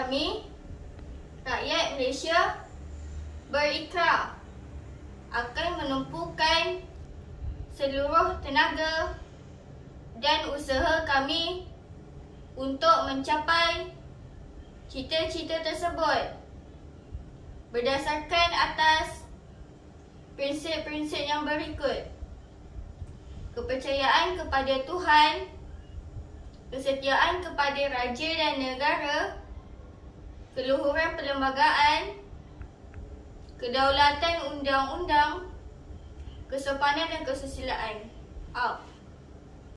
kami, rakyat Malaysia berikrar akan menumpukan seluruh tenaga dan usaha kami untuk mencapai cita-cita tersebut berdasarkan atas prinsip-prinsip yang berikut: kepercayaan kepada Tuhan, kesetiaan kepada raja dan negara, keluhuran perlembagaan, kedaulatan undang-undang, kesopanan dan kesusilaan. Out.